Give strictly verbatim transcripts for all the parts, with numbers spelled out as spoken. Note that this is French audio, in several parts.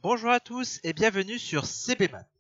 Bonjour à tous et bienvenue sur C B Math.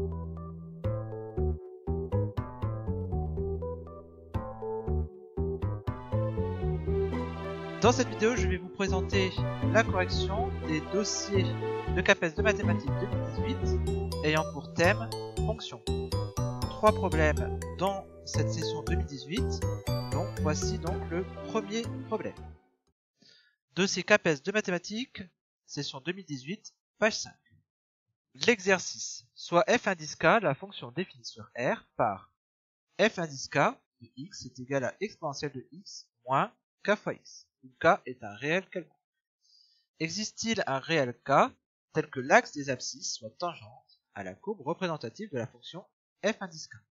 Dans cette vidéo, je vais vous présenter la correction des dossiers de CAPES de mathématiques deux mille dix-huit ayant pour thème fonction. Trois problèmes dans cette session deux mille dix-huit, donc voici donc le premier problème. Dossier CAPES de mathématiques, session deux mille dix-huit, page cinq. L'exercice, soit f indice k, la fonction définie sur R par f indice k de x est égal à exponentielle de x moins k fois x, où k est un réel quelconque. Existe-t-il un réel k tel que l'axe des abscisses soit tangente à la courbe représentative de la fonction f indice k?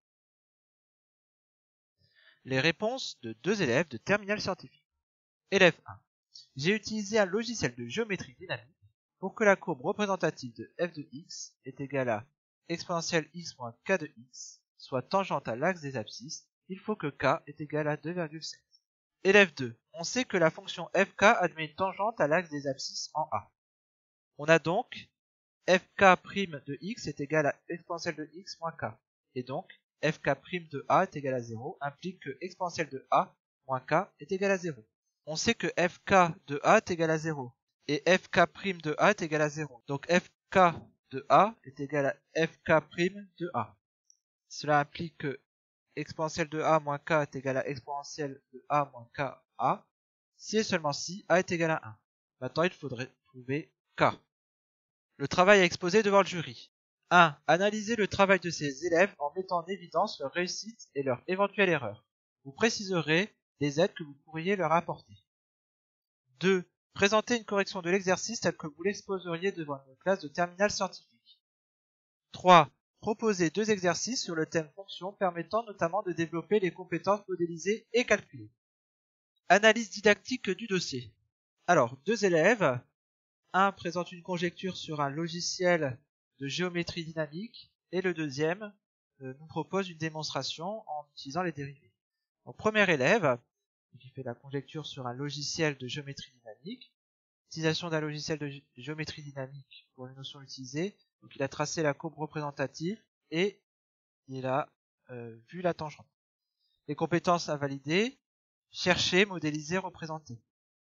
Les réponses de deux élèves de terminale scientifique. Élève un. J'ai utilisé un logiciel de géométrie dynamique pour que la courbe représentative de f de x est égale à exponentielle x moins k de x soit tangente à l'axe des abscisses, il faut que k est égal à deux virgule sept. Élève deux. On sait que la fonction fk admet une tangente à l'axe des abscisses en A. On a donc fk' de x est égal à exponentielle de x moins k. Et donc fk' de a est égal à zéro implique que exponentielle de a moins k est égal à zéro. On sait que fk de a est égal à zéro. Et fk' de a est égal à zéro. Donc fk de a est égal à fk' de a. Cela implique que exponentielle de a moins k est égal à exponentielle de a moins k a, si et seulement si a est égal à un. Maintenant, il faudrait trouver k. Le travail à exposer devant le jury. un. Analysez le travail de ces élèves en mettant en évidence leur réussite et leur éventuelle erreur. Vous préciserez les aides que vous pourriez leur apporter. deux. Présentez une correction de l'exercice tel que vous l'exposeriez devant une classe de terminale scientifique. trois. Proposez deux exercices sur le thème fonction permettant notamment de développer les compétences modélisées et calculées. Analyse didactique du dossier. Alors, deux élèves. Un présente une conjecture sur un logiciel de géométrie dynamique et le deuxième euh, nous propose une démonstration en utilisant les dérivés. Donc, premier élève qui fait la conjecture sur un logiciel de géométrie dynamique. Utilisation d'un logiciel de géométrie dynamique pour les notions utilisées. Donc il a tracé la courbe représentative et il a euh, vu la tangente. Les compétences à valider, chercher, modéliser, représenter.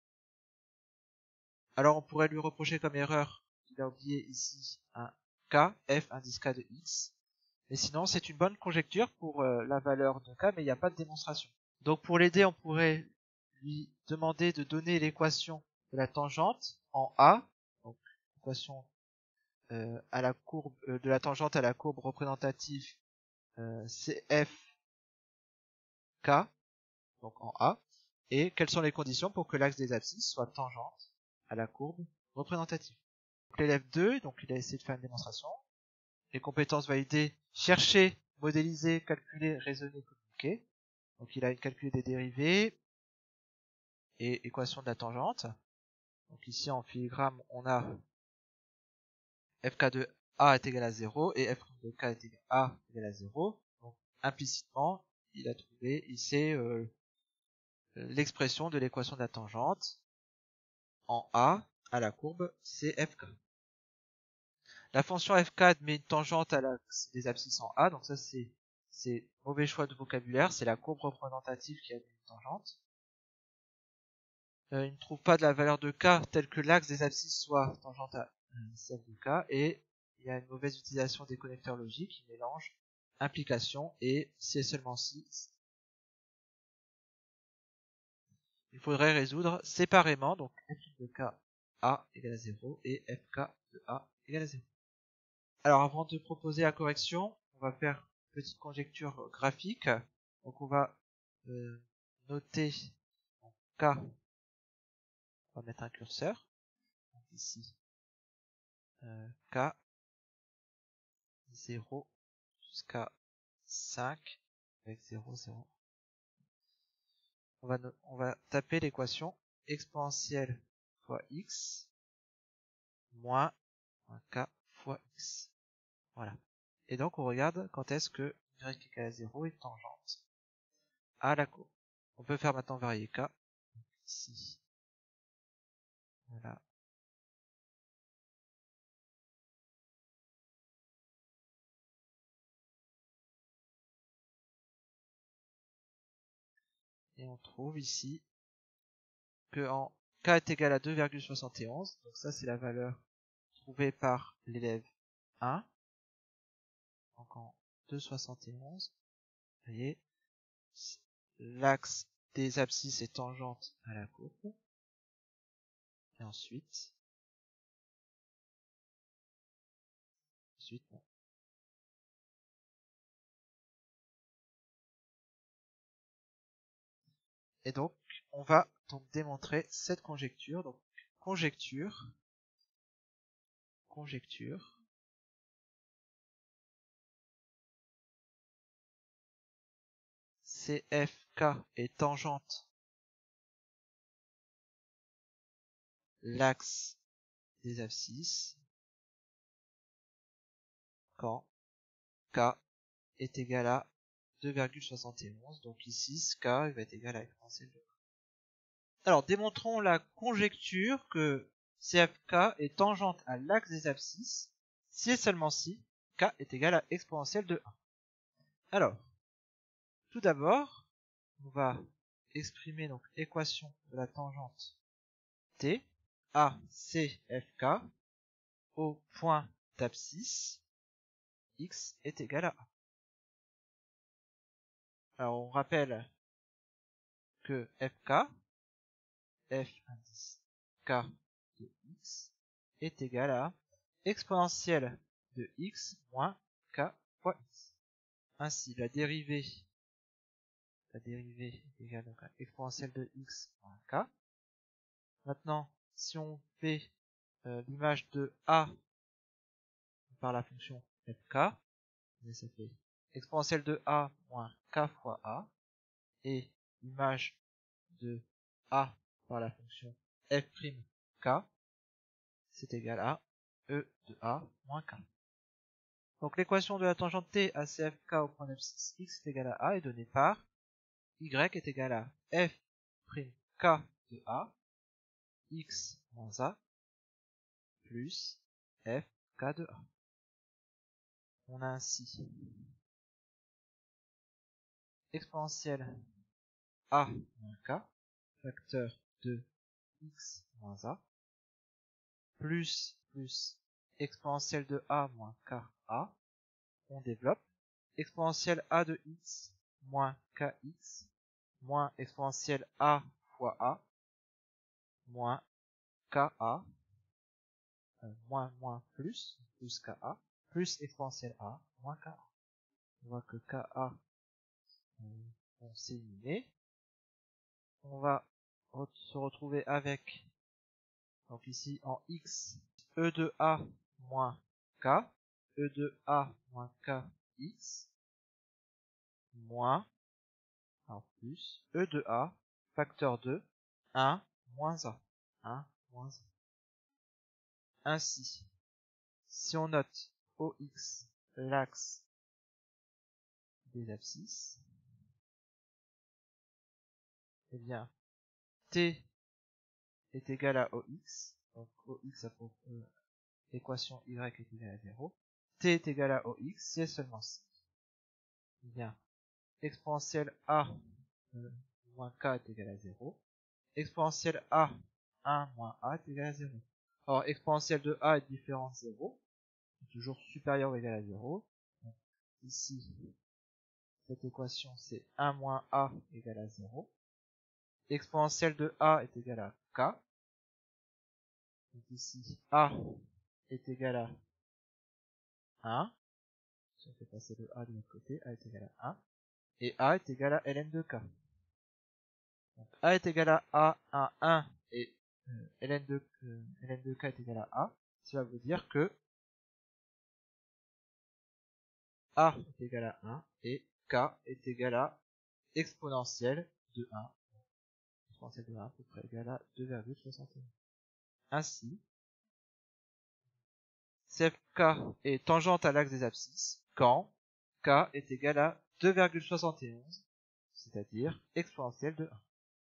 Alors on pourrait lui reprocher comme erreur qu'il a oublié ici un k, f indice k de x. Mais sinon c'est une bonne conjecture pour euh, la valeur de k, mais il n'y a pas de démonstration. Donc pour l'aider, on pourrait lui demander de donner l'équation de la tangente en A, donc l'équation euh, à la courbe euh, de la tangente à la courbe représentative euh, C F K, donc en A, et quelles sont les conditions pour que l'axe des abscisses soit tangente à la courbe représentative. L'élève deux, donc il a essayé de faire une démonstration. Les compétences validées, chercher, modéliser, calculer, raisonner, communiquer. Donc il a calculé des dérivés et équation de la tangente. Donc ici en filigrane on a fk de a est égal à zéro et f de k est égal à a égal à zéro. Donc implicitement il a trouvé, il sait euh, l'expression de l'équation de la tangente en a à la courbe cfk. La fonction fk admet une tangente à l'axe des abscisses en a, donc ça c'est c'est mauvais choix de vocabulaire, c'est la courbe représentative qui admet une tangente. Euh, il ne trouve pas de la valeur de k telle que l'axe des abscisses soit tangente à celle de k, et il y a une mauvaise utilisation des connecteurs logiques qui mélangent implication et si et seulement si. Il faudrait résoudre séparément, donc f de k a égale à zéro et fk de a égale à zéro. Alors avant de proposer la correction, on va faire une petite conjecture graphique. Donc on va euh, noter donc, k, on va mettre un curseur, donc ici euh, k zéro jusqu'à cinq avec zéro, zéro. On va, on va taper l'équation exponentielle fois x moins un k fois x. Voilà. Et donc on regarde quand est-ce que y égale à zéro est tangente à la courbe. On peut faire maintenant varier k. Ici. Voilà. Et on trouve ici que en k est égal à deux virgule soixante et onze, donc ça c'est la valeur trouvée par l'élève un, donc en deux virgule soixante et onze, vous voyez, l'axe des abscisses est tangente à la courbe, et ensuite, ensuite non. Et donc, on va donc démontrer cette conjecture, donc conjecture, conjecture, C F K est tangente l'axe des abscisses quand K est égal à deux virgule soixante et onze, donc ici K va être égal à exponentielle de un. Alors démontrons la conjecture que C F K est tangente à l'axe des abscisses si et seulement si K est égal à exponentielle de un. Alors, tout d'abord, on va exprimer donc l'équation de la tangente T à C F K au point d'abscisse x est égal à un. Alors on rappelle que Fk, f indice k de x, est égal à exponentielle de x moins k fois x. Ainsi la dérivée, la dérivée est égale donc à exponentielle de x moins k. Maintenant, si on fait euh, l'image de a par la fonction fk, ça fait exponentielle de a moins k fois a, et l'image de a par la fonction f'k, c'est égal à e de a moins k. Donc l'équation de la tangente t à C F K au point d'abscisse x est égal à a est donnée par y est égal à f'k de a x moins a plus fk de a. On a ainsi exponentielle a moins k, facteur de x moins a, plus plus exponentielle de a moins ka, on développe, exponentielle a de x moins kx, moins exponentielle a fois a, moins ka, euh, moins moins plus, plus ka, plus exponentielle a, moins ka. On voit que ka, euh, on s'est éliminé. On va re se retrouver avec, donc ici en x, e de a moins k, e de a moins kx, moins, en plus, e de a, facteur de un moins a, un moins a. Ainsi, si on note O X l'axe des abscisses, eh bien, T est égal à O X, donc O X a pour euh, l'équation Y est égale à zéro, T est égal à O X, si et seulement si, eh bien, exponentielle A euh, moins K est égal à zéro, exponentielle A un moins A est égal à zéro. Or, exponentielle de A est différent de zéro, toujours supérieur ou égal à zéro. Donc, ici, cette équation c'est un moins A égale à zéro. Exponentielle de A est égal à K. Donc ici, A est égal à un. Si on fait passer le A de l'autre côté, A est égal à un. Et A est égal à ln de K. Donc A est égal à A à un et euh, ln, de, euh, ln de K est égal à A. Ça va vous dire que A est égal à un et K est égal à exponentielle de un. Exponentielle de un à peu près égal à deux virgule soixante et onze. Ainsi, C F K est tangente à l'axe des abscisses quand K est égal à deux virgule soixante et onze, c'est-à-dire exponentielle de un.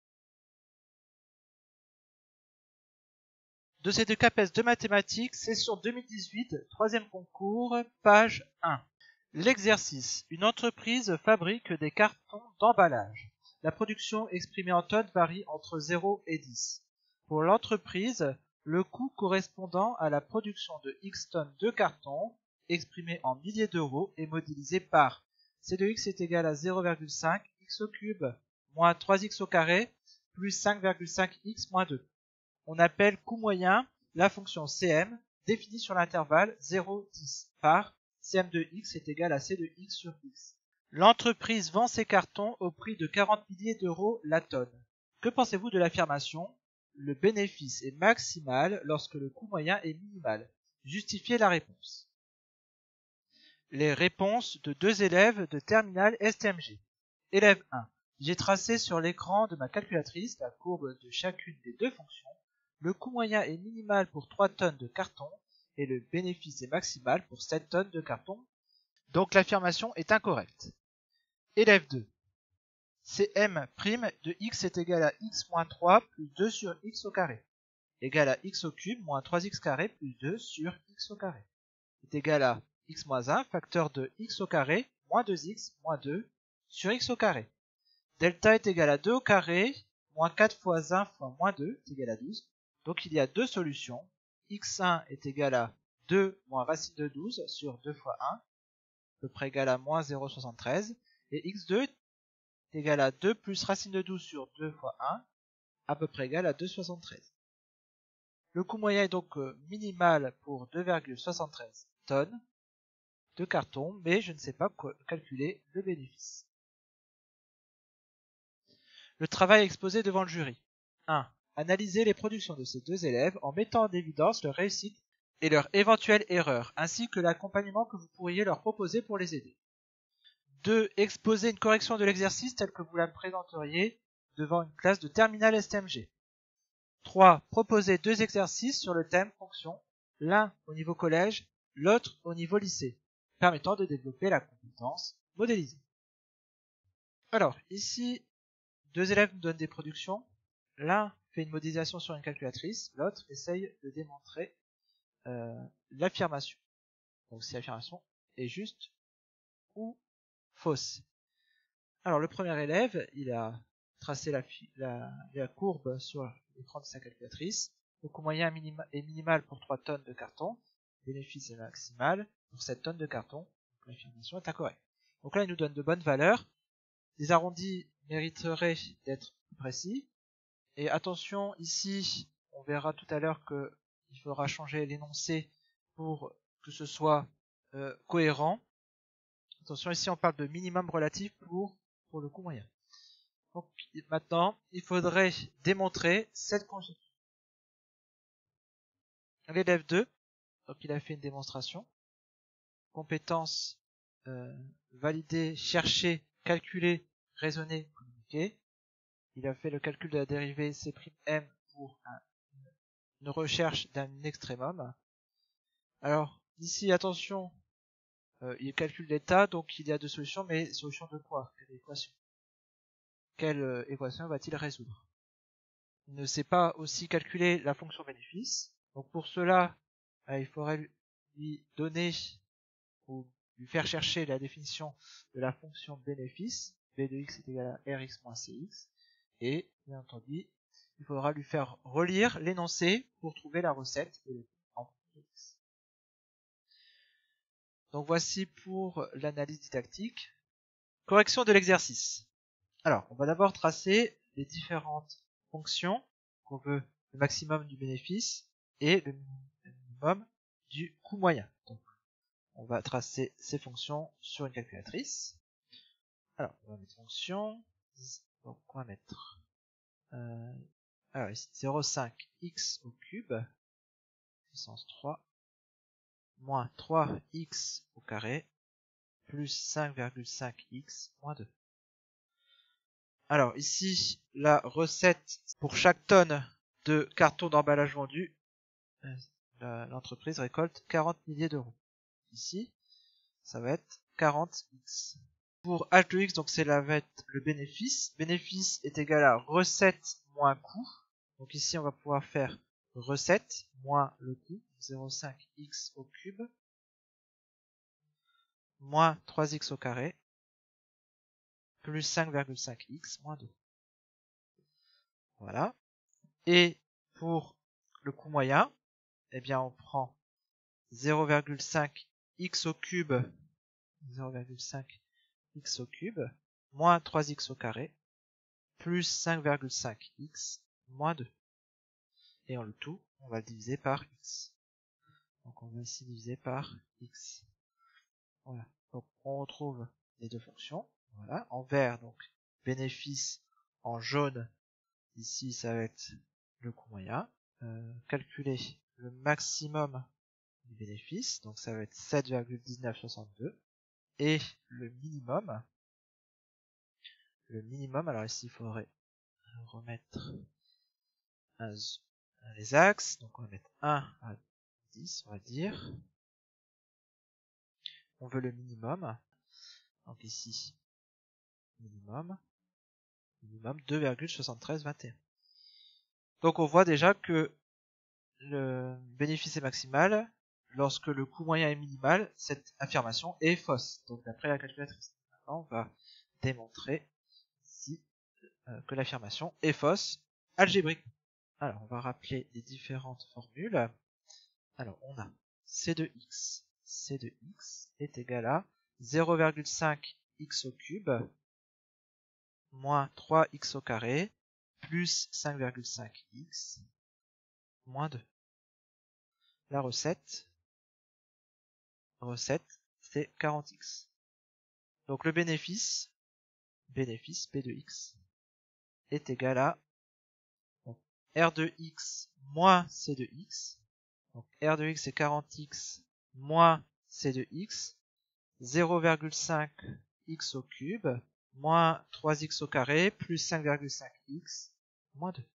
Dossier de CAPES de mathématiques, session deux mille dix-huit, troisième concours, page un. L'exercice. Une entreprise fabrique des cartons d'emballage. la production exprimée en tonnes varie entre zéro et dix. Pour l'entreprise, le coût correspondant à la production de X tonnes de carton, exprimé en milliers d'euros, est modélisé par C de x est égal à zéro virgule cinq x au cube moins trois x au carré plus cinq virgule cinq x moins deux. On appelle coût moyen la fonction Cm définie sur l'intervalle zéro dix par Cm de x est égal à C de x sur x. L'entreprise vend ses cartons au prix de quarante milliers d'euros la tonne. Que pensez-vous de l'affirmation ? Le bénéfice est maximal lorsque le coût moyen est minimal. Justifiez la réponse. Les réponses de deux élèves de terminale S T M G. Élève un. J'ai tracé sur l'écran de ma calculatrice la courbe de chacune des deux fonctions. Le coût moyen est minimal pour trois tonnes de carton et le bénéfice est maximal pour sept tonnes de carton. Donc l'affirmation est incorrecte. Élève deux. Cm' de x est égal à x moins trois plus deux sur x au carré, égal à x au cube moins trois x carré plus deux sur x au carré, est égal à x moins un facteur de x au carré moins deux x moins deux sur x au carré. Delta est égal à deux au carré moins quatre fois un fois moins deux est égal à douze. Donc il y a deux solutions. x un est égal à deux moins racine de douze sur deux fois un, à peu près égal à moins zéro virgule soixante-treize. Et x deux est égal à deux plus racine de douze sur deux fois un, à peu près égal à deux virgule soixante-treize. Le coût moyen est donc minimal pour deux virgule soixante-treize tonnes de carton, mais je ne sais pas calculer le bénéfice. Le travail exposé devant le jury. un. Analysez les productions de ces deux élèves en mettant en évidence leur réussite et leur éventuelle erreur, ainsi que l'accompagnement que vous pourriez leur proposer pour les aider. deux. Exposer une correction de l'exercice telle que vous la présenteriez devant une classe de terminale S T M G. trois. Proposer deux exercices sur le thème fonction, l'un au niveau collège, l'autre au niveau lycée, permettant de développer la compétence modélisée. Alors, ici, deux élèves nous donnent des productions. L'un fait une modélisation sur une calculatrice, l'autre essaye de démontrer euh, l'affirmation. Donc si l'affirmation est juste ou fausse. Alors le premier élève, il a tracé la, la, la courbe sur l'écran de sa calculatrice. Le coût moyen minima, est minimal pour trois tonnes de carton. Le bénéfice est maximal pour sept tonnes de carton. Donc l'affirmation est incorrecte. Donc là, il nous donne de bonnes valeurs. Les arrondis mériteraient d'être plus précis. Et attention, ici, on verra tout à l'heure qu'il faudra changer l'énoncé pour que ce soit euh, cohérent. Attention, ici on parle de minimum relatif pour, pour le coût moyen. Donc maintenant, il faudrait démontrer cette conjecture. L'élève deux, donc il a fait une démonstration. Compétences euh, validées, chercher, calculer, raisonner, communiquer. Il a fait le calcul de la dérivée C'M pour un, une recherche d'un extrémum. Alors, ici, attention, euh, il calcule l'état, donc il y a deux solutions, mais solution de quoi? Quelle équation? Quelle euh, équation va-t-il résoudre? Il ne sait pas aussi calculer la fonction bénéfice. Donc pour cela, euh, il faudrait lui donner ou lui faire chercher la définition de la fonction bénéfice. B de x est égal à Rx moins Cx. Et, bien entendu, il faudra lui faire relire l'énoncé pour trouver la recette de en x. Donc voici pour l'analyse didactique. Correction de l'exercice. Alors, on va d'abord tracer les différentes fonctions qu'on veut, le maximum du bénéfice et le minimum du coût moyen. Donc, on va tracer ces fonctions sur une calculatrice. Alors, on va mettre fonction. Donc, on va mettre euh, alors ici zéro virgule cinq x au cube puissance trois moins trois x au carré plus cinq virgule cinq x moins deux. Alors ici, la recette pour chaque tonne de carton d'emballage vendu, l'entreprise récolte quarante milliers d'euros. Ici, ça va être quarante x. Pour h de x, donc c'est la va être le bénéfice. Bénéfice est égal à recette moins coût. Donc ici, on va pouvoir faire recette moins le coût, zéro virgule cinq x au cube, moins trois x au carré, plus cinq virgule cinq x moins deux. Voilà. Et pour le coût moyen, eh bien on prend zéro virgule cinq x au cube, zéro virgule cinq x au cube, moins trois x au carré, plus cinq virgule cinq x moins deux. Et en le tout, on va le diviser par x. Donc on va ici diviser par x. Voilà. Donc on retrouve les deux fonctions. Voilà. En vert, donc bénéfice. En jaune, ici ça va être le coût moyen. Euh, calculer le maximum du bénéfice. Donc ça va être sept virgule dix-neuf soixante-deux. Et le minimum. Le minimum, alors ici il faudrait remettre un, les axes. Donc on va mettre un à dix, on va dire. On veut le minimum. Donc ici, minimum, minimum deux virgule soixante-treize vingt et un. Donc on voit déjà que le bénéfice est maximal lorsque le coût moyen est minimal. Cette affirmation est fausse. Donc d'après la calculatrice. Maintenant, on va démontrer ici euh, que l'affirmation est fausse algébrique. Alors on va rappeler les différentes formules. Alors on a c de x. c de x est égal à zéro virgule cinq x au cube moins trois x au carré plus cinq virgule cinq x moins deux. La recette, recette c'est quarante x. Donc le bénéfice, bénéfice P de x est égal à donc, R de x moins C de x. Donc R de x c'est quarante x moins C de x, zéro virgule cinq x au cube moins trois x au carré plus cinq virgule cinq x moins deux.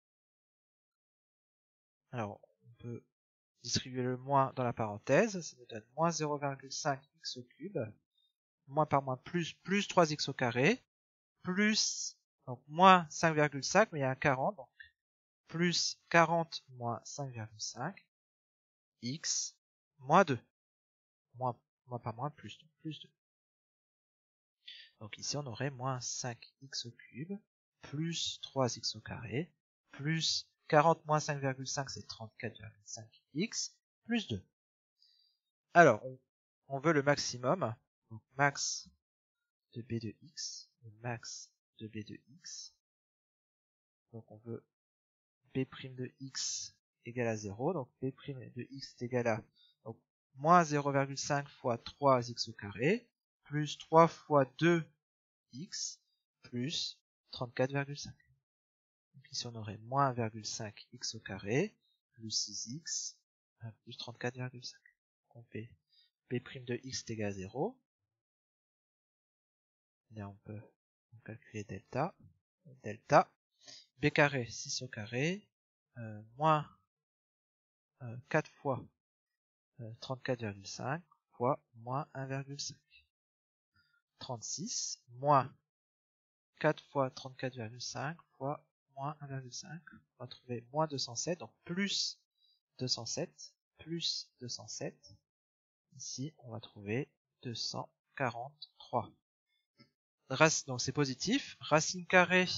Alors on peut distribuer le moins dans la parenthèse, ça nous donne moins zéro virgule cinq x au cube, moins par moins plus, plus trois x au carré, plus, donc moins cinq virgule cinq, mais il y a un quarante, donc plus quarante moins cinq virgule cinq, x moins deux, moins, moins par moins plus, donc plus deux. Donc ici on aurait moins cinq x au cube, plus trois x au carré, plus quarante moins cinq virgule cinq c'est trente-quatre virgule cinq x, plus deux. Alors on, on veut le maximum, donc max de b de x, le max de b de x, donc on veut b' de x égale à zéro, donc b' de x est égal à donc, moins zéro virgule cinq fois trois x au carré, plus trois fois deux x, plus trente-quatre virgule cinq. Donc ici on aurait moins un virgule cinq x au carré, plus six x, plus trente-quatre virgule cinq. On fait b' de x est égal à zéro. Là on peut calculer delta. Delta. B carré, six au carré, euh, moins euh, quatre fois euh, trente-quatre virgule cinq fois moins un virgule cinq. trente-six moins quatre fois trente-quatre virgule cinq fois moins un virgule cinq. On va trouver moins deux cent sept, donc plus deux cent sept, plus deux cent sept. Ici, on va trouver deux cent quarante-trois. Rac- donc c'est positif. Racine carrée,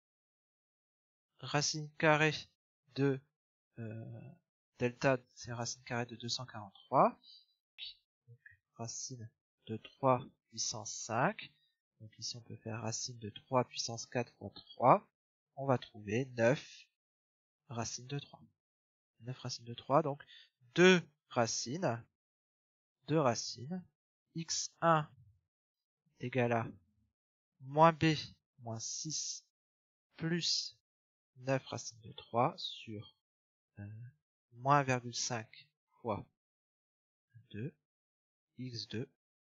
racine carrée de euh, delta, c'est racine carrée de deux cent quarante-trois. Donc, racine de trois puissance cinq. Donc ici on peut faire racine de trois puissance quatre fois trois. On va trouver neuf racines de trois. neuf racines de trois, donc deux racines. deux racines. x un égale à moins b moins six plus neuf racines de trois sur euh, moins un virgule cinq fois deux. x deux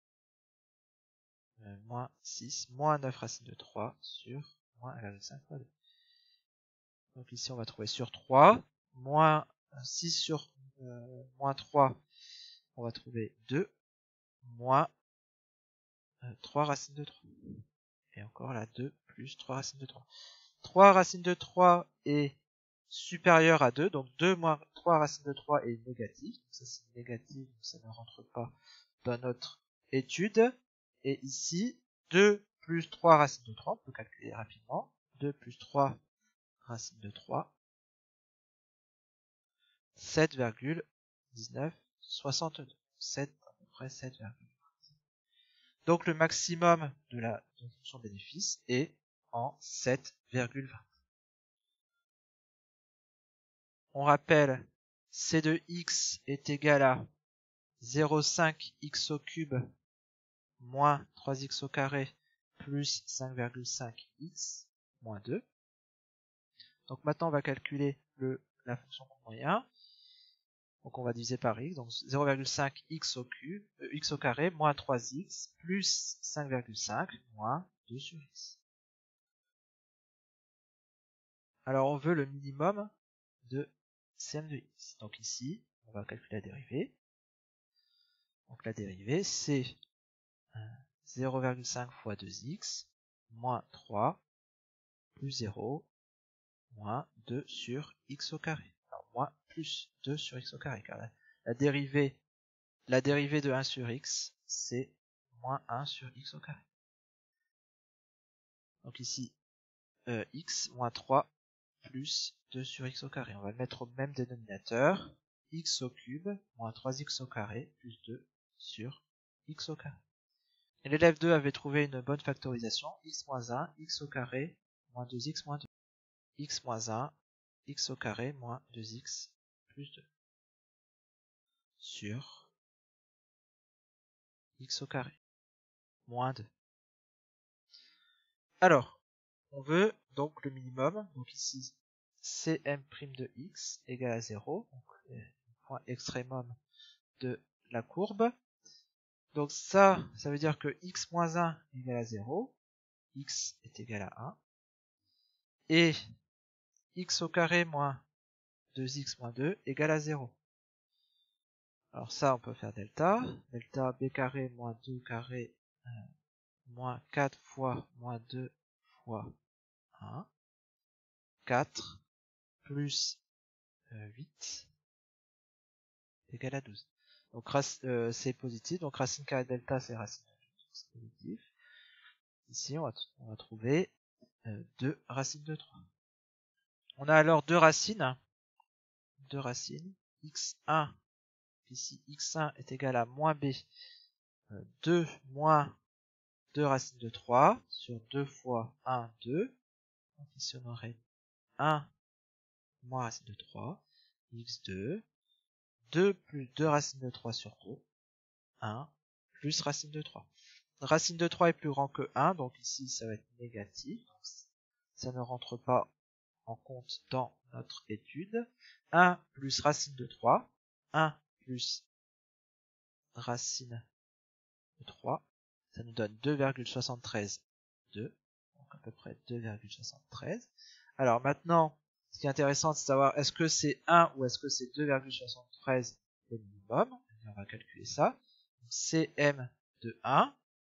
euh, moins six moins neuf racines de trois sur moins un virgule cinq fois deux. Donc ici on va trouver sur trois, moins six sur euh, moins trois, on va trouver deux, moins euh, trois racines de trois. Et encore là deux plus trois racines de trois. trois racines de trois est supérieur à deux, donc deux moins trois racines de trois est négatif. Donc ça c'est négatif, donc ça ne rentre pas dans notre étude. Et ici, deux plus trois racine de trois, on peut calculer rapidement. deux plus trois racine de trois. sept virgule dix-neuf soixante-deux. sept, à peu près sept virgule vingt. Donc le maximum de la de fonction bénéfice est en sept virgule vingt. On rappelle, c de x est égal à zéro virgule cinq x au cube moins trois x au carré plus cinq virgule cinq x moins deux. Donc maintenant on va calculer le, la fonction courbe moyen. Donc on va diviser par x, donc zéro virgule cinq x au cube, euh, x au carré moins trois x plus cinq virgule cinq moins deux sur x. Alors on veut le minimum de cm de x. Donc ici, on va calculer la dérivée. Donc la dérivée c'est zéro virgule cinq fois deux x moins trois plus zéro moins deux sur x au carré. Alors moins plus deux sur x au carré, car la, la dérivée la dérivée de un sur x, c'est moins un sur x au carré. Donc ici, euh, x moins trois plus deux sur x au carré. On va le mettre au même dénominateur. X au cube moins trois x au carré plus deux sur x au carré. Et l'élève deux avait trouvé une bonne factorisation. X moins un, x au carré moins deux x moins deux. X moins un, x au carré moins deux x plus deux. Sur x au carré moins deux. Alors, on veut donc le minimum. Donc ici, cm' de x égale à zéro. Donc le point extrémum de la courbe. Donc ça, ça veut dire que x moins un égale à zéro. X est égal à un. Et x au carré moins deux x moins deux égale à zéro. Alors ça, on peut faire delta. Delta b carré moins deux carré euh, moins quatre fois moins deux fois un. quatre plus euh, huit égale à douze. Donc euh, c'est positif. Donc racine carrée de delta, c'est racine de douze. C'est positif. Ici, on va, on va trouver euh, deux racines de trois. On a alors deux racines. deux racines. x un, ici x un est égal à moins b. Euh, deux moins deux racines de trois sur deux fois un, deux. Donc ici on aurait un moins racine de trois. x deux. deux plus deux racines de trois sur deux. un plus racine de trois. Racine de trois est plus grand que un, donc ici ça va être négatif. Donc ça ne rentre pas en compte dans notre étude. un plus racine de trois. un plus racine de trois. Ça nous donne deux virgule soixante-treize, deux. Donc à peu près deux virgule soixante-treize. Alors maintenant, ce qui est intéressant, c'est de savoir est-ce que c'est un ou est-ce que c'est deux virgule soixante-treize le minimum. Et on va calculer ça. Donc, cm de un,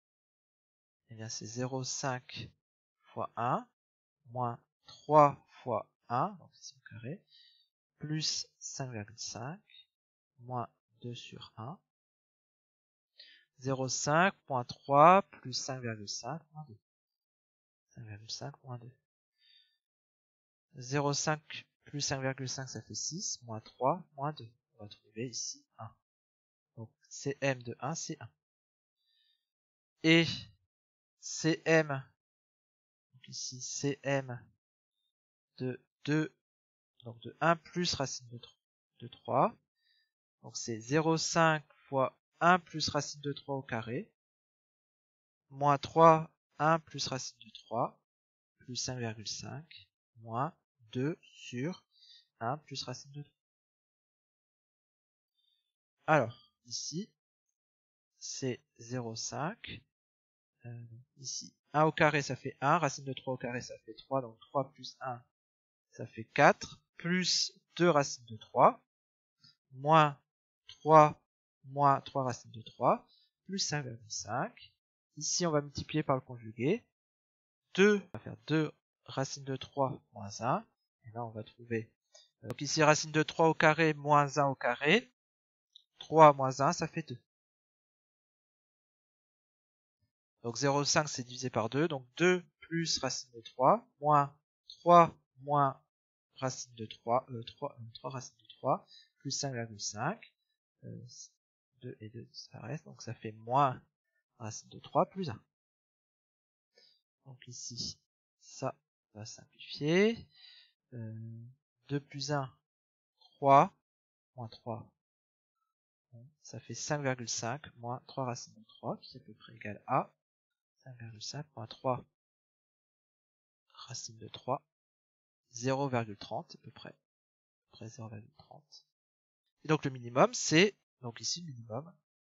eh bien c'est zéro virgule cinq fois un, moins trois fois un, donc ici au carré, plus cinq virgule cinq, moins deux sur un, zéro virgule cinq moins trois plus cinq virgule cinq moins deux. cinq virgule cinq moins deux. zéro virgule cinq plus cinq virgule cinq ça fait six, moins trois, moins deux. On va trouver ici un. Donc cm de un c'est un. Et cm, donc ici cm de deux, donc de un plus racine de trois. Donc c'est zéro virgule cinq fois un plus racine de trois au carré, moins trois, un plus racine de trois, plus cinq virgule cinq, moins deux sur un plus racine de trois. Alors, ici, c'est zéro virgule cinq. Euh, ici, un au carré, ça fait un. Racine de trois au carré, ça fait trois. Donc trois plus un, ça fait quatre. Plus deux racines de trois. Moins trois, moins trois racines de trois. Plus cinq virgule cinq. Ici, on va multiplier par le conjugué. deux, on va faire deux racines de trois moins un. Et là, on va trouver... Donc ici, racine de trois au carré moins un au carré. trois moins un, ça fait deux. Donc zéro virgule cinq c'est divisé par deux, donc deux plus racine de trois, moins trois moins racine de trois, euh, trois, euh, trois racine de trois, plus cinq virgule cinq, euh, deux et deux ça reste, donc ça fait moins racine de trois plus un. Donc ici, ça va simplifier, euh, deux plus un, trois, moins trois, ça fait cinq virgule cinq moins trois racine de trois, qui est à peu près égal à cinq virgule cinq moins trois racine de trois, zéro virgule trente à peu près, à peu près zéro virgule trente. Et donc le minimum, c'est, donc ici le minimum,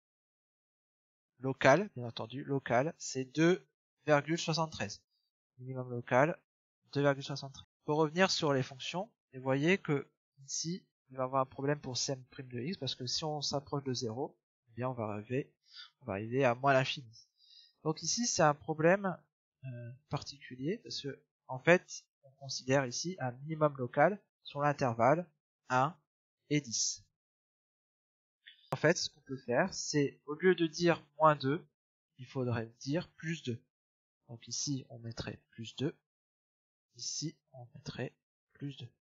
local, bien entendu, local, c'est deux virgule soixante-treize. Minimum local, deux virgule soixante-treize. Pour revenir sur les fonctions, et vous voyez que ici, il va y avoir un problème pour Cm' de x, parce que si on s'approche de zéro, eh bien on va arriver, on va arriver à moins l'infini. Donc ici, c'est un problème euh, particulier, parce que en fait, on considère ici un minimum local sur l'intervalle un et dix. En fait, ce qu'on peut faire, c'est au lieu de dire moins deux, il faudrait dire plus deux. Donc ici, on mettrait plus deux. Ici, on mettrait plus deux.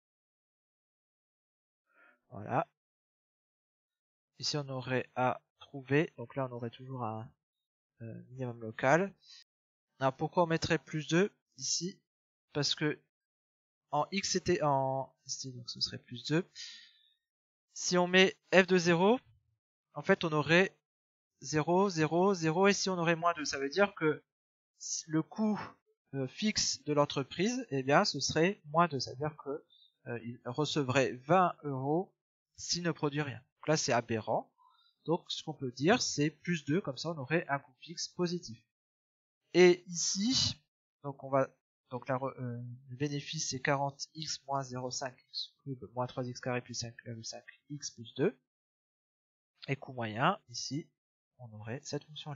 Voilà. Ici, on aurait à trouver, donc là, on aurait toujours un euh, minimum local. Alors, pourquoi on mettrait plus deux ici? Parce que en x, c'était en... ici, donc ce serait plus deux. Si on met f de zéro, en fait, on aurait zéro, zéro, zéro, et si on aurait moins deux, ça veut dire que le coût euh, fixe de l'entreprise, eh bien, ce serait moins deux, c'est-à-dire que euh, il recevrait vingt euros s'il ne produit rien. Donc là, c'est aberrant. Donc, ce qu'on peut dire, c'est plus deux, comme ça, on aurait un coût fixe positif. Et ici, donc on va, donc là, euh, le bénéfice, c'est quarante x moins zéro virgule cinq x cube moins trois x carré plus cinq virgule cinq x plus deux. Et coût moyen, ici, on aurait cette fonction-là.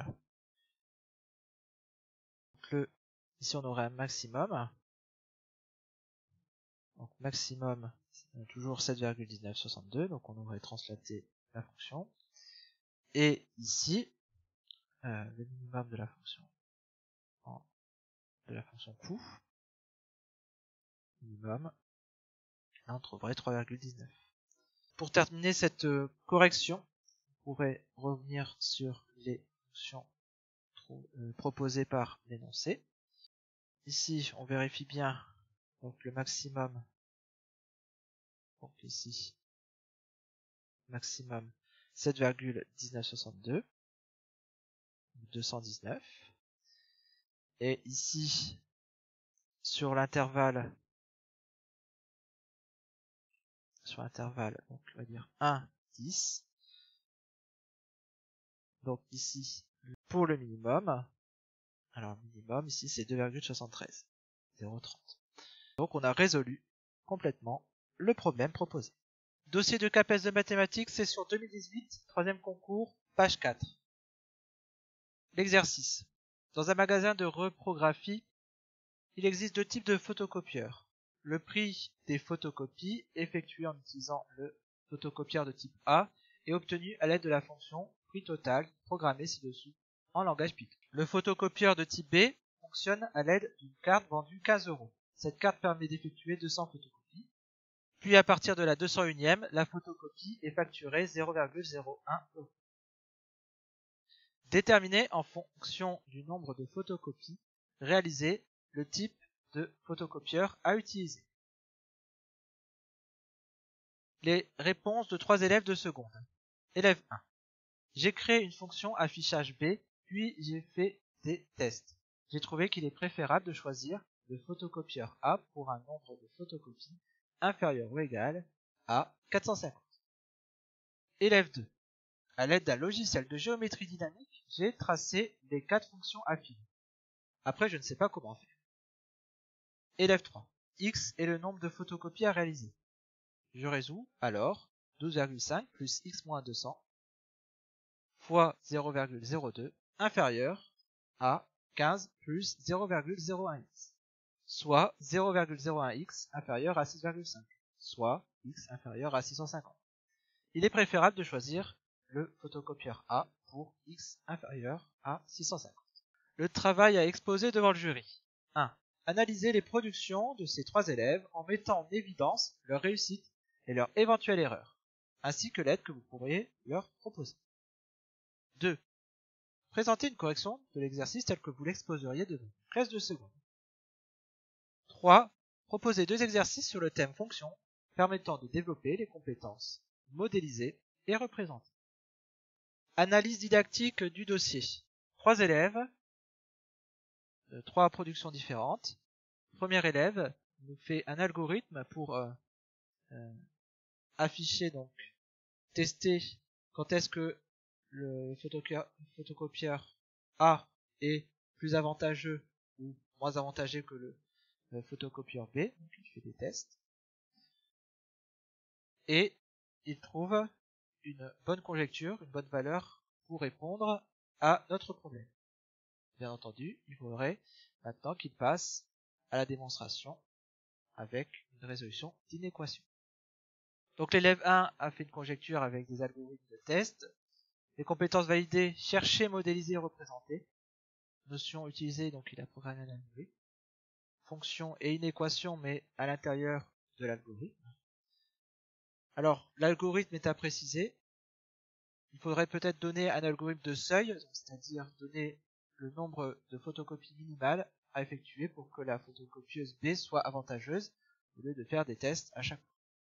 Donc le, ici, on aurait un maximum. Donc maximum, toujours sept virgule dix-neuf soixante-deux, donc on aurait translaté la fonction. Et ici, euh, le minimum de la fonction en, de la fonction coût, minimum, là on trouverait trois virgule dix-neuf. Pour terminer cette euh, correction, on pourrait revenir sur les fonctions euh, proposées par l'énoncé. Ici, on vérifie bien donc le maximum. Donc ici, maximum sept virgule dix-neuf soixante-deux, deux cent dix-neuf. Et ici, sur l'intervalle, sur l'intervalle, donc on va dire un, dix. Donc ici, pour le minimum, alors minimum ici c'est deux virgule soixante-treize, zéro virgule trente. Donc on a résolu complètement le problème proposé. Dossier de CAPES de mathématiques, c'est sur deux mille dix-huit, troisième concours, page quatre. L'exercice. Dans un magasin de reprographie, il existe deux types de photocopieurs. Le prix des photocopies effectuées en utilisant le photocopieur de type A est obtenu à l'aide de la fonction prix total programmée ci-dessous en langage Python. Le photocopieur de type B fonctionne à l'aide d'une carte vendue quinze euros. Cette carte permet d'effectuer deux cents photocopies. Puis à partir de la deux cent unième, la photocopie est facturée zéro virgule zéro un euros. Déterminer en fonction du nombre de photocopies réalisées le type de photocopieur à utiliser. Les réponses de trois élèves de seconde. Élève un. J'ai créé une fonction affichage B, puis j'ai fait des tests. J'ai trouvé qu'il est préférable de choisir le photocopieur A pour un nombre de photocopies inférieur ou égal à quatre cent cinquante. Élève deux. À l'aide d'un logiciel de géométrie dynamique, j'ai tracé les quatre fonctions affines. Après, je ne sais pas comment faire. Élève trois. X est le nombre de photocopies à réaliser. Je résous alors douze virgule cinq plus x moins deux cents fois zéro virgule zéro deux inférieur à quinze plus zéro virgule zéro un x, soit zéro virgule zéro un x inférieur à six virgule cinq, soit x inférieur à six cent cinquante. Il est préférable de choisir le photocopieur A pour x inférieur à six cent cinquante. le travail à exposer devant le jury. un. Analyser les productions de ces trois élèves en mettant en évidence leur réussite et leur éventuelle erreur, ainsi que l'aide que vous pourriez leur proposer. deux. Présenter une correction de l'exercice tel que vous l'exposeriez devant une classe de seconde. trois. Proposer deux exercices sur le thème fonction permettant de développer les compétences modéliser et représenter. Analyse didactique du dossier. Trois élèves, euh, trois productions différentes. Le premier élève nous fait un algorithme pour euh, euh, afficher, donc tester quand est-ce que le photocopieur A est plus avantageux ou moins avantageux que le, le photocopieur B. Donc il fait des tests. Et il trouve une bonne conjecture, une bonne valeur pour répondre à notre problème. Bien entendu, il faudrait maintenant qu'il passe à la démonstration avec une résolution d'inéquation. Donc l'élève un a fait une conjecture avec des algorithmes de test. Les compétences validées, chercher, modéliser, représenter. Notion utilisée, donc il a programmé un algorithme. Fonction et inéquation, mais à l'intérieur de l'algorithme. Alors, l'algorithme est à préciser. Il faudrait peut-être donner un algorithme de seuil, c'est-à-dire donner le nombre de photocopies minimales à effectuer pour que la photocopieuse B soit avantageuse, au lieu de faire des tests à chaque fois.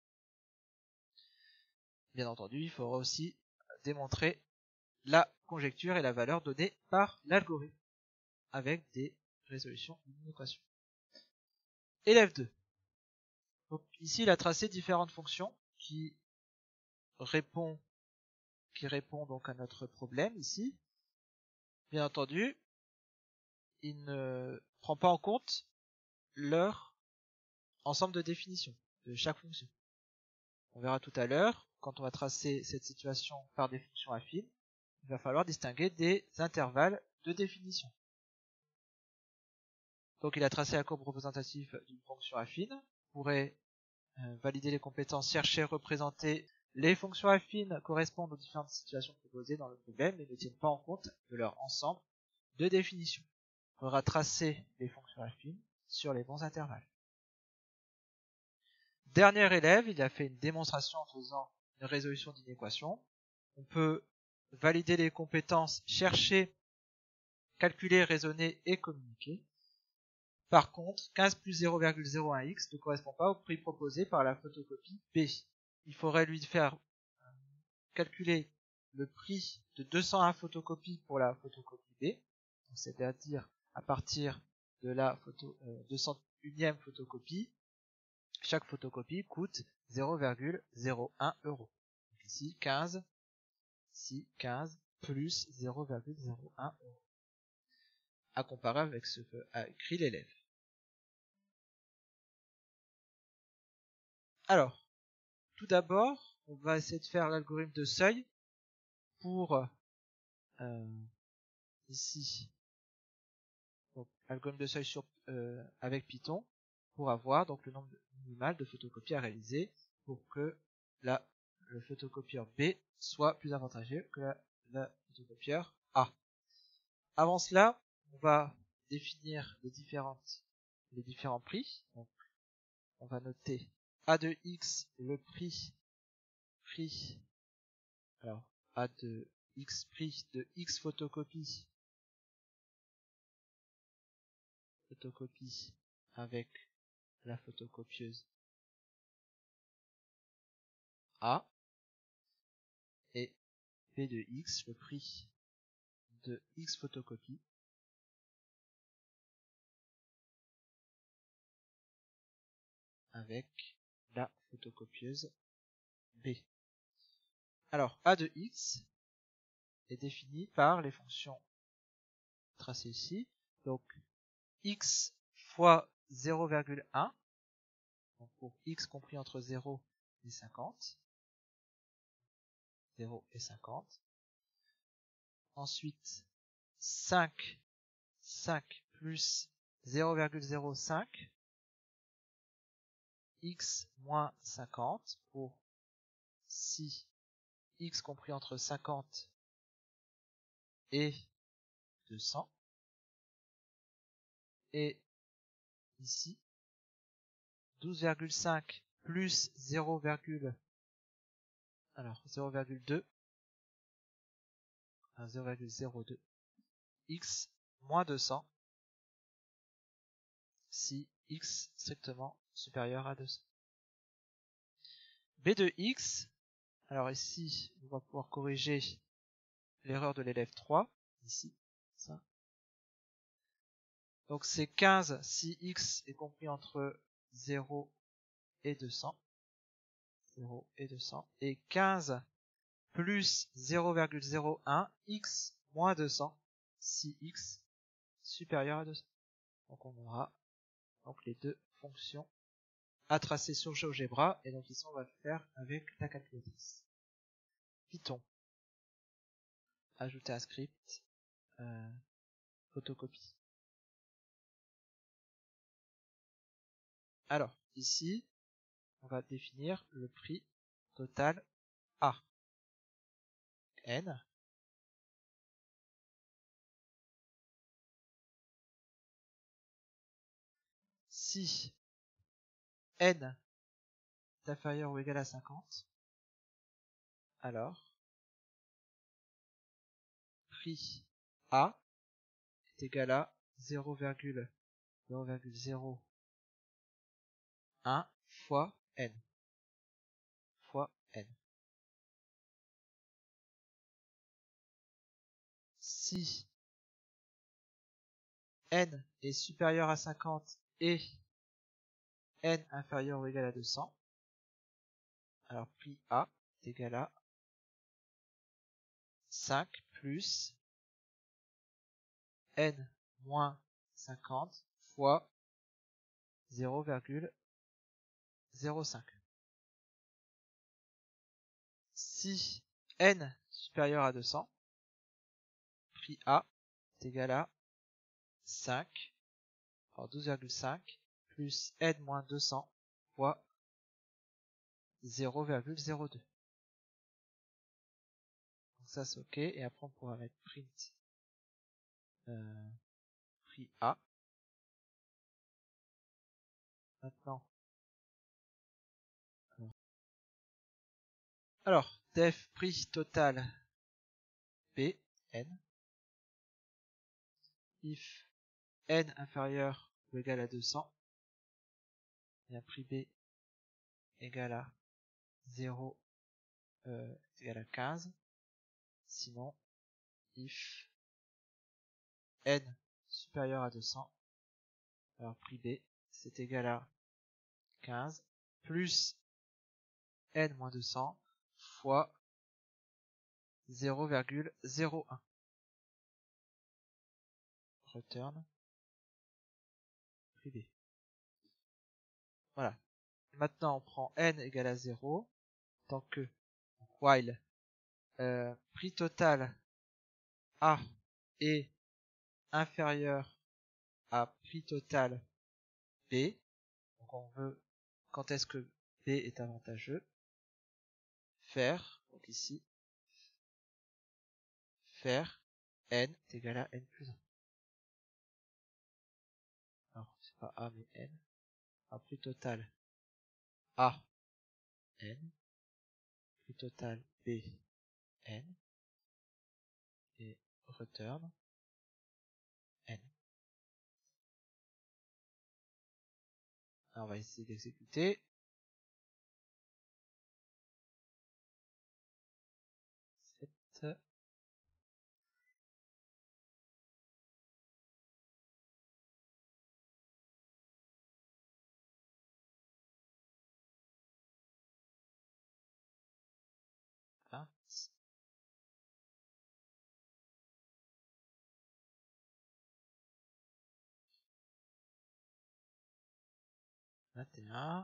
Bien entendu, il faudra aussi démontrer la conjecture et la valeur donnée par l'algorithme, avec des résolutions d'inéquation. Élève deux. Donc ici, il a tracé différentes fonctions qui répondent, qui répondent donc à notre problème ici. Bien entendu, il ne prend pas en compte leur ensemble de définitions de chaque fonction. On verra tout à l'heure, quand on va tracer cette situation par des fonctions affines, il va falloir distinguer des intervalles de définition. Donc il a tracé la courbe représentative d'une fonction affine, on pourrait euh, valider les compétences, chercher, représenter. Les fonctions affines correspondent aux différentes situations proposées dans le problème, mais ne tiennent pas en compte de leur ensemble de définitions. Il faudra tracer les fonctions affines sur les bons intervalles. Dernier élève, il a fait une démonstration en faisant une résolution d'inéquation. On peut valider les compétences, chercher, calculer, raisonner et communiquer. Par contre, quinze plus zéro virgule zéro un x ne correspond pas au prix proposé par la photocopie B. Il faudrait lui faire calculer le prix de deux cent un photocopies pour la photocopie B, c'est-à-dire à partir de la photo, euh, deux cent unième photocopie, chaque photocopie coûte zéro virgule zéro un euros. Donc ici quinze, ici quinze plus zéro virgule zéro un euros. À comparer avec ce qu'a écrit l'élève. Alors, tout d'abord, on va essayer de faire l'algorithme de seuil pour euh, ici, donc algorithme de seuil sur, euh, avec Python pour avoir donc le nombre minimal de photocopies à réaliser pour que la, le photocopieur B soit plus avantageux que la, la photocopieur A. Avant cela, on va définir les différentes les différents prix. Donc, on va noter A de X, le prix prix alors A de X prix de X photocopies photocopie avec la photocopieuse A et P de X, le prix de X photocopies avec la photocopieuse B. Alors A de X est défini par les fonctions tracées ici, donc X fois zéro virgule un, donc pour X compris entre zéro et cinquante, zéro et cinquante. Ensuite, cinq, cinq plus zéro virgule zéro cinq, X moins cinquante pour si X compris entre cinquante et deux cents. et ici douze virgule cinq plus zéro, alors zéro virgule deux, zéro virgule zéro deux, x moins deux cents si x strictement supérieur à deux cents. B de x, alors ici on va pouvoir corriger l'erreur de l'élève trois, ici, ça. Donc c'est quinze si x est compris entre zéro et deux cents, zéro et deux cents, et quinze plus zéro virgule zéro un, x moins deux cents si x supérieur à deux cents. Donc on aura donc les deux fonctions à tracer sur GeoGebra, et donc ici on va le faire avec la calculatrice. Python. Ajouter un script. Euh, photocopie. Alors, ici, on va définir le prix total A. N. Si N est inférieur ou égal à cinquante, alors prix A est égal à zéro virgule zéro un fois N. Fois N. Si N est supérieur à cinquante et N inférieur ou égal à deux cents, alors prix A est égal à cinq plus N moins cinquante fois zéro virgule zéro cinq. Si N supérieur à deux cents, prix A est égal à cinq, alors douze virgule cinq plus N moins deux cents fois zéro virgule zéro deux. Donc ça c'est ok, et après on pourra mettre print euh, prix A. Maintenant, alors, alors def prix total B, N, if N inférieur ou égal à deux cents, bien prix B égal à zéro euh, égal à quinze, sinon if N supérieur à deux cents, alors prix B c'est égal à quinze plus N moins deux cents fois zéro virgule zéro un. Return prix B. Voilà. Maintenant on prend N égale à zéro, tant que donc while euh, prix total A est inférieur à prix total B. Donc on veut quand est-ce que B est avantageux, faire, donc ici, faire N est égal à N plus un. Alors c'est pas A mais N. Alors prix total A, N, prix total B, N, et return N. Alors on va essayer d'exécuter. sept. vingt. vingt et un.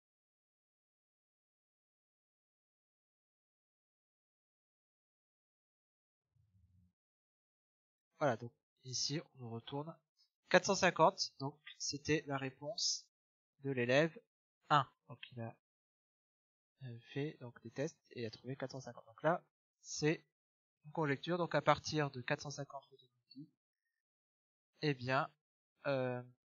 Voilà, donc ici on nous retourne quatre cent cinquante, donc c'était la réponse de l'élève un. Donc il a fait donc des tests et a trouvé quatre cent cinquante. Donc là, c'est une conjecture. Donc à partir de quatre cent cinquante, eh bien, euh,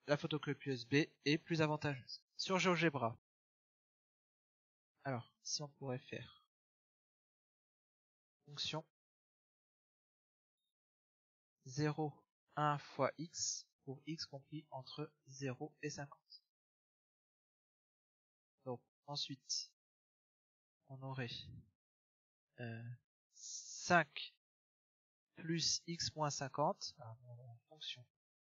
la photocopieuse B est plus avantageuse. Sur GeoGebra, alors ici on pourrait faire fonction zéro, un fois x pour x compris entre zéro et cinquante. Donc ensuite on aurait euh, cinq plus x moins cinquante, alors, fonction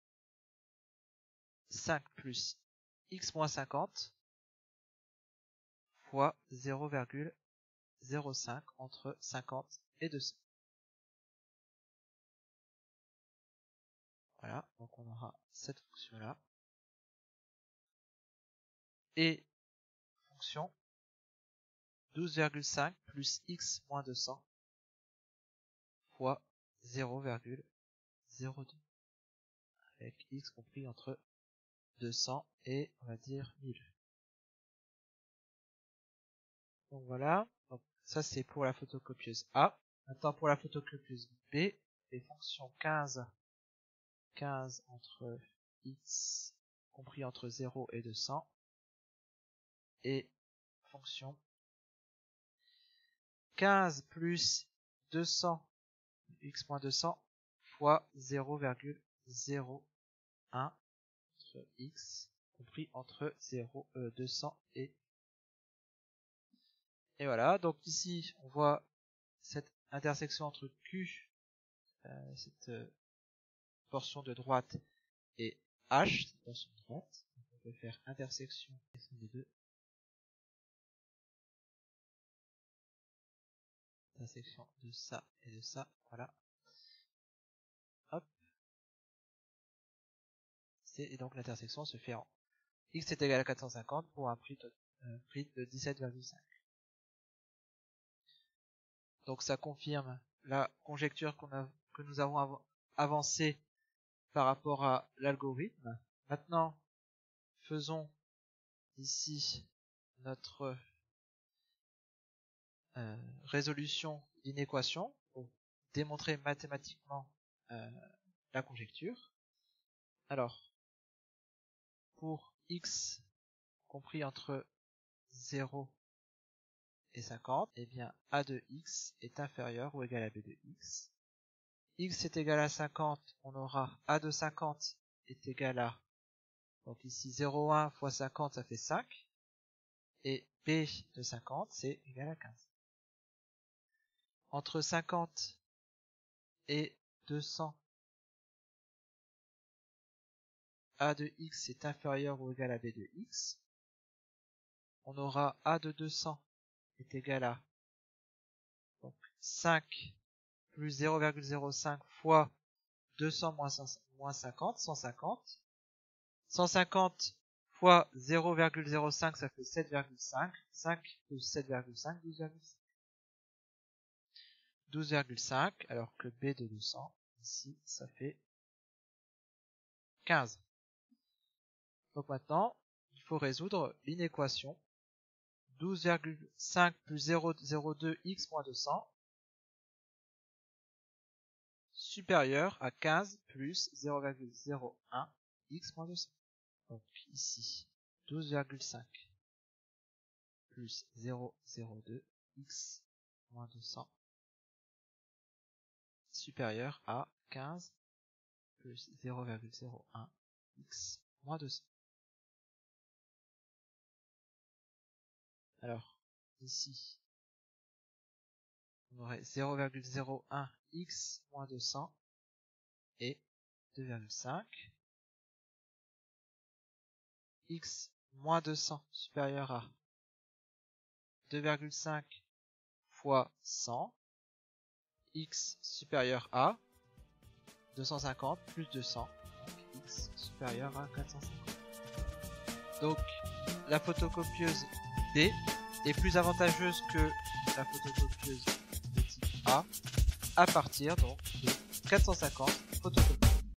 cinq plus x moins cinquante fois zéro virgule zéro cinq entre cinquante et deux cents. Voilà, donc on aura cette fonction là. Et fonction douze virgule cinq plus x moins deux cents fois zéro virgule zéro deux avec x compris entre deux cents et on va dire mille. Donc voilà, donc ça c'est pour la photocopieuse A. Maintenant pour la photocopieuse B, les fonctions quinze, quinze entre x compris entre zéro et deux cents et fonction quinze plus deux cents x moins deux cents fois zéro virgule zéro un entre x compris entre zéro, euh, deux cents et et voilà. Donc ici on voit cette intersection entre Q, euh, cette euh, portion de droite, et H, cette portion de droite. Donc on peut faire intersection des deux. Intersection de ça et de ça, voilà. Hop. Et donc l'intersection se fait en x est égal à quatre cent cinquante pour un prix, euh, prix de dix-sept virgule cinq. Donc ça confirme la conjecture qu'on a, que nous avons av avancée par rapport à l'algorithme. Maintenant, faisons ici notre euh, résolution d'une équation pour démontrer mathématiquement euh, la conjecture. Alors, pour x compris entre zéro et cinquante, eh bien a de x est inférieur ou égal à b de x. X est égal à cinquante, on aura a de cinquante est égal à, donc ici zéro virgule un fois cinquante ça fait cinq, et b de cinquante c'est égal à quinze. Entre cinquante et deux cents, a de x est inférieur ou égal à b de x. On aura a de deux cents est égal à donc cinq plus zéro virgule zéro cinq fois deux cents moins cinquante, cent cinquante. cent cinquante fois zéro virgule zéro cinq, ça fait sept virgule cinq. cinq plus sept virgule cinq, douze virgule cinq. douze virgule cinq, alors que b de deux cents, ici, ça fait quinze. Donc maintenant, il faut résoudre l'inéquation douze virgule cinq plus zéro virgule zéro deux x moins deux cents supérieur à quinze plus zéro virgule zéro un x moins deux cents. Donc ici, douze virgule cinq plus zéro virgule zéro deux x moins deux cents supérieur à quinze plus zéro virgule zéro un x moins deux cents. Alors, ici, on aurait zéro virgule zéro un x moins deux cents et deux virgule cinq. X moins deux cents supérieur à deux virgule cinq fois cent. X supérieur à deux cent cinquante plus deux cents. Donc x supérieur à quatre cent cinquante. Donc, la photocopieuse B est plus avantageuse que la photocopieuse de type A à partir donc de quatre cent cinquante photocopies.